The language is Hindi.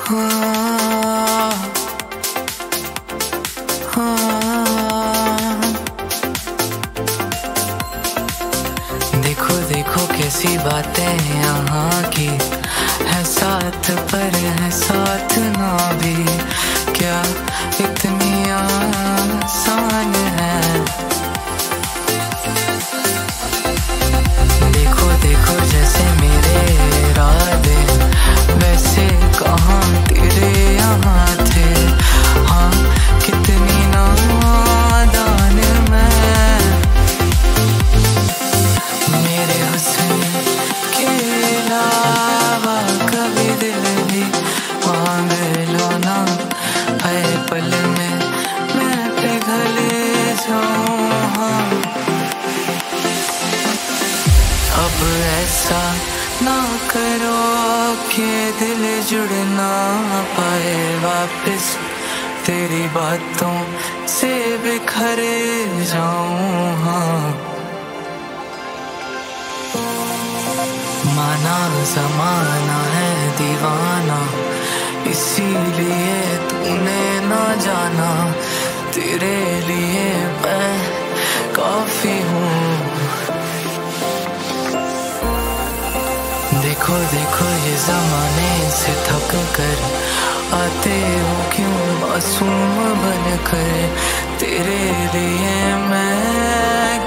हाँ, हाँ। देखो देखो कैसी बातें यहाँ की है, साथ पर है साथ ना भी, क्या इतनी आसान है। देखो देखो जैसे मेरे इरादे वैसे कहाँ तेरे यहाँ थे, हाँ कितनी नादान मैं। मेरे हुस्न के अलावा कभी दिल भी मांग लो ना, है पल में मैं पिघल जाऊँ। हाँ अब ऐसा ना करो कि दिल जुड़ ना पाए वापस, तेरी बातों से बिखर जाऊं। हाँ माना ज़माना है दीवाना, इसीलिए तूने ना जाना, तेरे लिए मैं काफी हूँ। देखो देखो ये ज़माने से थक कर आते हो क्यों मासूम बनकर, तेरे लिए मैं